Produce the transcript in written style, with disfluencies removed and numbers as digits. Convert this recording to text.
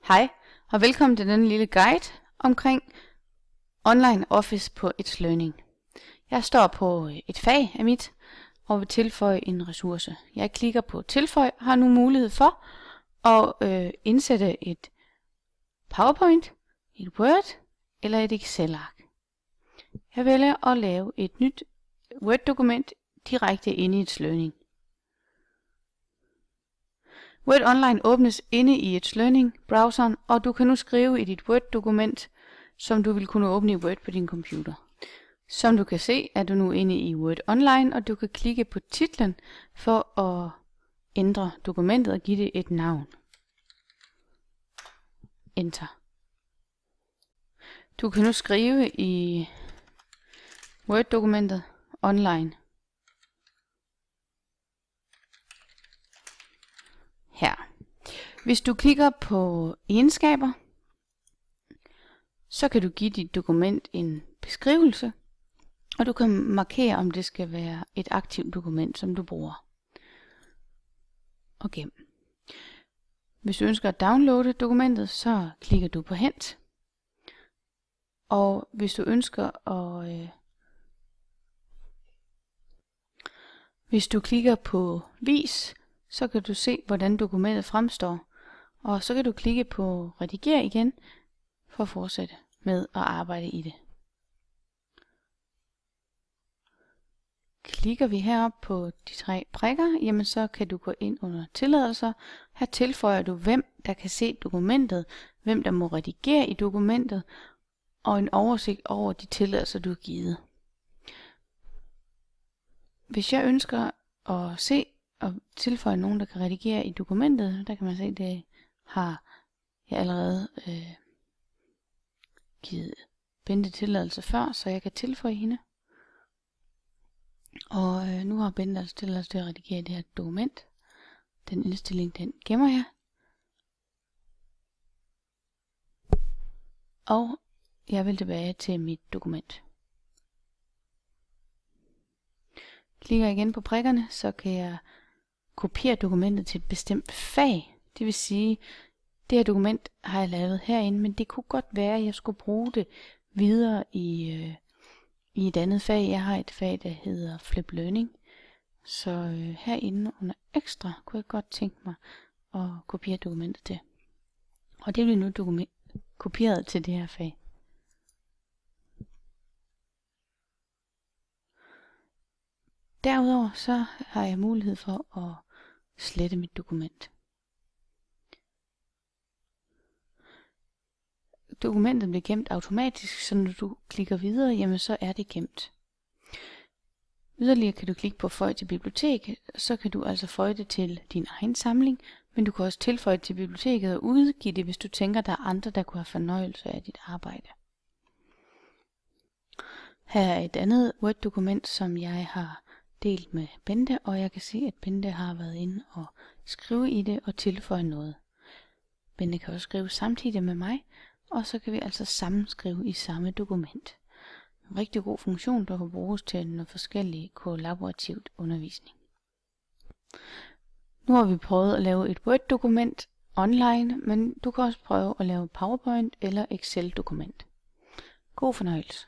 Hej og velkommen til denne lille guide omkring online office på It's Learning. Jeg står på et fag af mit og vil tilføje en ressource. Jeg klikker på tilføj og har nu mulighed for at indsætte et PowerPoint, et Word eller et Excel-ark. Jeg vælger at lave et nyt Word-dokument direkte inde i It's Learning. Word Online åbnes inde i It's Learning-browseren, og du kan nu skrive i dit Word-dokument, som du vil kunne åbne i Word på din computer. Som du kan se, er du nu inde i Word Online, og du kan klikke på titlen for at ændre dokumentet og give det et navn. Enter. Du kan nu skrive i Word-dokumentet online. Her. Hvis du klikker på egenskaber, så kan du give dit dokument en beskrivelse, og du kan markere, om det skal være et aktivt dokument, som du bruger. Og gem. Hvis du ønsker at downloade dokumentet, så klikker du på hent. Og hvis du ønsker at hvis du klikker på vis, så kan du se, hvordan dokumentet fremstår. Og så kan du klikke på redigere igen, for at fortsætte med at arbejde i det. Klikker vi herop på de 3 prikker, jamen så kan du gå ind under tilladelser. Her tilføjer du, hvem der kan se dokumentet, hvem der må redigere i dokumentet, og en oversigt over de tilladelser, du har givet. Hvis jeg ønsker at se og tilføje nogen, der kan redigere i dokumentet, der kan man se, at det har jeg allerede givet Bente tilladelse før, så jeg kan tilføje hende. Og nu har Bente altså tilladelse til at redigere det her dokument. Den indstilling, den gemmer jeg. Og jeg vil tilbage til mit dokument. Klikker igen på prikkerne, så kan jeg kopiere dokumentet til et bestemt fag. Det vil sige, det her dokument har jeg lavet herinde, men det kunne godt være, at jeg skulle bruge det videre i et andet fag. Jeg har et fag, der hedder Flip Learning. Så herinde under ekstra kunne jeg godt tænke mig at kopiere dokumentet til. Og det bliver nu kopieret til det her fag. Derudover så har jeg mulighed for at slette mit dokument. Dokumentet bliver gemt automatisk, så når du klikker videre, jamen så er det gemt. Yderligere kan du klikke på føj til bibliotek, så kan du altså føje det til din egen samling, men du kan også tilføje det til biblioteket og udgive det, hvis du tænker, der er andre, der kunne have fornøjelse af dit arbejde. Her er et andet Word-dokument, som jeg har delt med Bente, og jeg kan se, at Bente har været inde og skrive i det og tilføje noget. Bente kan også skrive samtidig med mig, og så kan vi altså sammenskrive i samme dokument. En rigtig god funktion, der kan bruges til noget forskellig kollaborativt undervisning. Nu har vi prøvet at lave et Word-dokument online, men du kan også prøve at lave PowerPoint eller Excel-dokument. God fornøjelse.